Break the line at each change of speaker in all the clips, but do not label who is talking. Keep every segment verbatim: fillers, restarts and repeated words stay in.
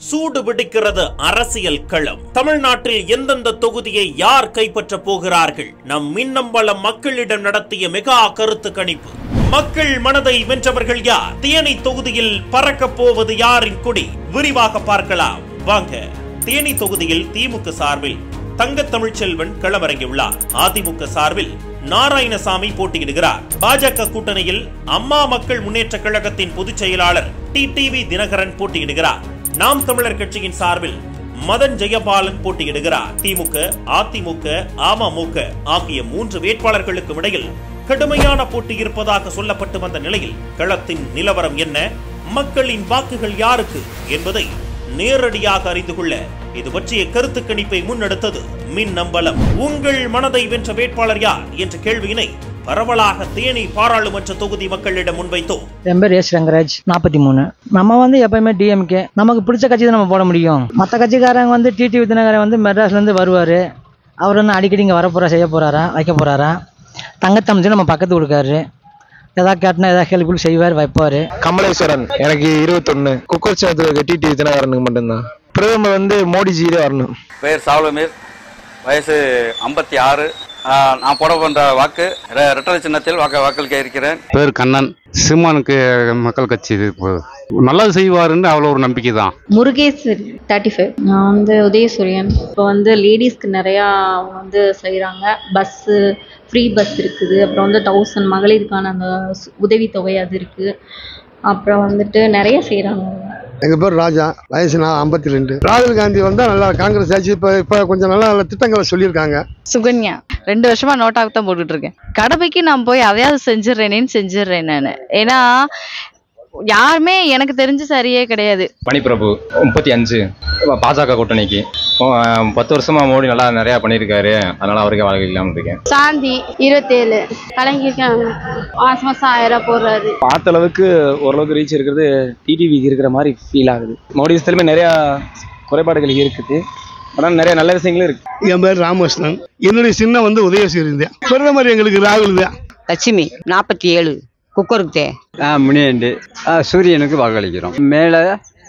சூடு பிடிக்கிறது அரசியல் களம். தமிழ்நாட்டில் எந்தெந்த தொகுதியை யார் கைப்பற்ற போகிறார்கள்? நம் மின்னம்பலம் மக்களிடம் நடத்திய மெகா கருத்து கணிப்பு. மக்கள் மனதை வென்றவர்கள் யார்? தேனி தொகுதியில் பறக்க போவது யாரின் கொடி? விரிவாக பார்க்கலாம் வாங்க. தேனி தொகுதியில் திமுக சார்பில் தங்க தமிழ்ச்செல்வன் களமிறங்கியுள்ளார். அதிமுக சார்பில் நாராயணசாமி போட்டியிடுகிறார். பாஜக கூட்டணியில் அம்மா மக்கள் முன்னேற்ற கழகத்தின் பொதுச் செயலாளர் டி டிவி தினகரன் போட்டியிடுகிறார். நாம் தமிழர் கட்சியின் சார்பில் மதன் ஜெயபாலன் போட்டியிடுகிறார். திமுக, அதிமுக, அமமுக ஆகிய மூன்று வேட்பாளர்களுக்கும் இடையில் கடுமையான போட்டி இருப்பதாக சொல்லப்பட்டு வந்த நிலையில் களத்தின் நிலவரம் என்ன, மக்களின் வாக்குகள் யாருக்கு என்பதை நேரடியாக அறிந்து கொள்ள இது பற்றிய கருத்து கணிப்பை முன்னெடுத்தது மின்னம்பலம். உங்கள் மனதை வென்ற வேட்பாளர் யார் என்ற கேள்வியினை பரவலாக தேனி பாராளுமன்ற தொகுதி மக்களிடம் முன்வைத்தோம்.
என் பேர் எஸ் ரங்கராஜ், நாற்பத்தி மூணு. நம்ம வந்து எப்பயுமே டிஎம்கே, நமக்கு பிடிச்ச கட்சி தான் நம்ம போட முடியும். மற்ற கட்சிக்காரங்க வந்து டிடிவி தினகரன் வந்து மெட்ராஸ்ல இருந்து வருவாரு. அவர் வந்து அடிக்கடி இங்கே வர போறா, செய்ய போறாரா, வைக்க போறாரா. தங்கத்தமிழ்ச்சி நம்ம பக்கத்து கொடுக்காரு. ஏதாவது கேட்டனா ஏதாவது ஹெல்ப் செய்வார், வைப்பாரு.
கமலேஸ்வரன், எனக்கு இருபத்தொன்னு. குக்கர் சாத்து டிடிவி தினகரனுக்கு மட்டும்தான். பிரதமர் வந்து மோடிஜியிலே வரணும்.
பேர் சாவலமீர், வயசு ஐம்பத்தி ஆறு. நான் போட போன்ற வாக்கு ரெட்டலை சின்னத்தில் வாக்கு வாக்களிக்க இருக்கிறேன்.
பேர் கண்ணன், சிம்மானுக்கு மக்கள் கட்சி இது நல்லது செய்வாருன்னு அவ்வளோ ஒரு நம்பிக்கை தான்.
Murugeswari, thirty five. நான் வந்து உதயசூரியன். இப்போ வந்து லேடிஸ்க்கு நிறையா வந்து செய்கிறாங்க. பஸ்ஸு ஃப்ரீ பஸ் இருக்குது. அப்புறம் வந்து தௌசண்ட் மகளிருக்கான அந்த உதவித்தொகை அது இருக்குது. அப்புறம் வந்துட்டு நிறைய செய்கிறாங்க.
எங்கள் பேர் ராஜா, வயசு நான் ஐம்பத்தி ரெண்டு. ராகுல் காந்தி வந்தால் நல்லா காங்கிரஸ் ஆச்சு. இப்போ இப்போ கொஞ்சம் நல்ல நல்ல திட்டங்களை சொல்லியிருக்காங்க.
சுகன்யா, ரெண்டு வருஷமா நோட்டாக தான் போட்டுட்டு இருக்கேன். கடமைக்கு நான் போய் அதையாவது செஞ்சிடறேனேன்னு செஞ்சிடறேன் நான். ஏன்னா யாருமே எனக்கு தெரிஞ்சு சரியே கிடையாது.
பனிப்பிரபு, முப்பத்தி அஞ்சு. பாஜக கூட்டணிக்கு பத்து வருஷமா மோடி நல்லா நிறைய பண்ணியிருக்காரு. அதனால அவருக்கு வாழ்க்கை இல்லாமல் இருக்கேன்.
சாந்தி, இருபத்தேழு. கலைஞருக்கு மாசம் மாசம் ஆயிரம் போடுறாரு.
பார்த்த அளவுக்கு ஓரளவுக்கு ரீச் இருக்கிறது டிடிவிக்கு இருக்கிற மாதிரி ஃபீல் ஆகுது. மோடி விஷயத்துலையுமே நிறையா குறைபாடுகள் இருக்குது, ஆனால் நிறைய நல்ல விஷயங்களும் இருக்கு.
என் பேர் ராமகிருஷ்ணன், என்னுடைய சின்ன வந்து உதயசூரியன். பிரதமர் எங்களுக்கு ராகுல் தான்.
லட்சுமி, நாற்பத்தி ஏழு. குக்கருக்கு
முனியண்டு, சூரியனுக்கு வாக்களிக்கிறோம். மேலே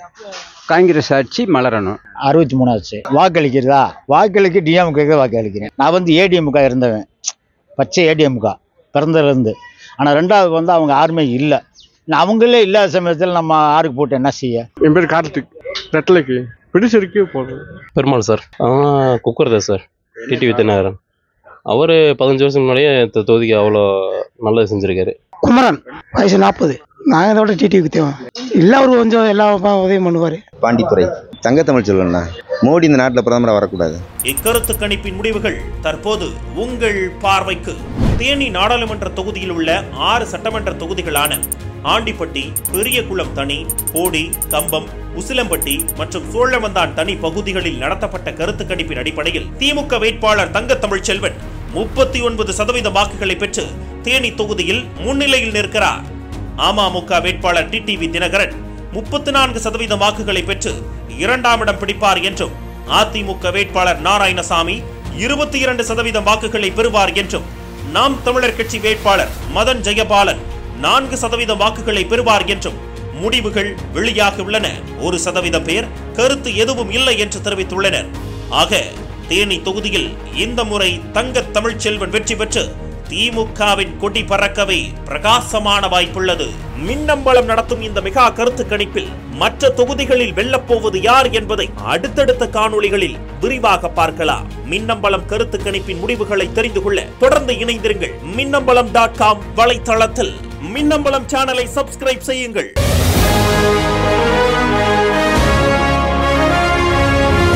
காங்கிரஸ் ஆட்சி மலரணும்.
அறுபத்தி மூணாச்சு. வாக்களிக்கிறதா? வாக்களிக்க டிஎம்கே வாக்களிக்கிறேன். நான் வந்து ஏடிஎம்கா இருந்தவன், பச்சை ஏடிஎம்கா பிறந்ததுலேருந்து. ஆனால் ரெண்டாவது வந்து அவங்க யாருமே இல்லை. அவங்களே இல்லாத சமயத்தில் நம்ம ஆருக்கு போட்டு என்ன செய்ய?
என் பேர் கார்த்திக், ரெட்டலைக்கு பிடிச்சிருக்கு போடுறேன்.
பெருமாள் சார், குக்கர் தான் சார். டிடிவி தினகரன் அவர் பதினஞ்சு வருஷம் முன்னாடியே தொகுதிக்கு அவ்வளோ நல்லது செஞ்சுருக்காரு.
குமரன், வயசு நாற்பது. நாங்கள் இதோட டிடிவிக்கு தேவை இல்லை. அவர் கொஞ்சம் எல்லா உதவியும் பண்ணுவார்.
பாண்டித்துறை, தங்க தமிழ்ச்செல்வன். மோடி இந்த நாட்டில் பிரதமராக வரக்கூடாது.
இக்கருத்து கணிப்பின் முடிவுகள் தற்போது உங்கள் பார்வைக்கு. தேனி நாடாளுமன்ற தொகுதியில் உள்ள ஆறு சட்டமன்ற தொகுதிகளான ஆண்டிப்பட்டி, பெரியகுளம் தனி, போடி, கம்பம், உசிலம்பட்டி மற்றும் சோழவந்தான் தனி பகுதிகளில் நடத்தப்பட்ட கருத்து கணிப்பின் அடிப்படையில் திமுக வேட்பாளர் தங்க தமிழ்ச்செல்வன் முப்பத்தி ஒன்பது சதவீத வாக்குகளை பெற்று தேனி தொகுதியில் முன்னிலையில் நிற்கிறார். அமமுக வேட்பாளர் டி டிவி தினகரன் முப்பத்தி நான்கு சதவீத வாக்குகளை பெற்று இரண்டாம் இடம் பிடிப்பார் என்றும், அதிமுக வேட்பாளர் நாராயணசாமி இருபத்தி இரண்டு சதவீத வாக்குகளை பெறுவார் என்றும், நாம் தமிழர் கட்சி வேட்பாளர் மதன் ஜெயபாலன் நான்கு சதவீத வாக்குகளை பெறுவார் என்றும் முடிவுகள் வெளியாக உள்ளன. ஒரு சதவீதம் பேர் கருத்து எதுவும் இல்லை என்று தெரிவித்துள்ளனர். ஆக தேனி தொகுதியில் இந்த முறை தங்க தமிழ்ச்செல்வன் வெற்றி பெற்று திமுகவின் கொடி பறக்கவே பிரகாசமான வாய்ப்புள்ளது. மின்னம்பலம் நடத்தும் இந்த மெகா கருத்து கணிப்பில் மற்ற தொகுதிகளில் வெல்லப்போவது யார் என்பதை அடுத்தடுத்த காணொளிகளில் விரிவாக பார்க்கலாம். மின்னம்பலம் கருத்து கணிப்பின் முடிவுகளை தெரிந்து கொள்ள தொடர்ந்து இணைந்திருங்கள். மின்னம்பலம் டாட் காம் வலைத்தளத்தில் மின்னம்பலம் சேனலை சப்ஸ்கிரைப் செய்யுங்கள்.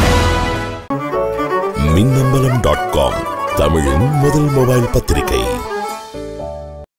மின்னம்பலம் டாட் காம், தமிழின் முதல் மொபைல் பத்திரிகை.